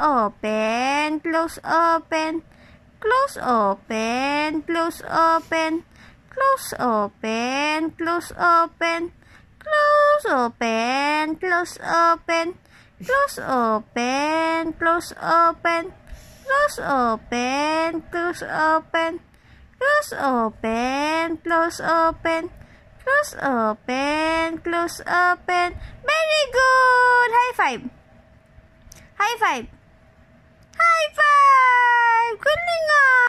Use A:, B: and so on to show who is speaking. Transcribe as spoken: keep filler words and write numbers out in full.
A: open, close, open, close, open, close, open, close, open, close, open, close, open, close, open, close, open, close, open, close, open, close, open, close, open, close, open, close, open, close, open. Very good! High five! High five! High five! Galing ah!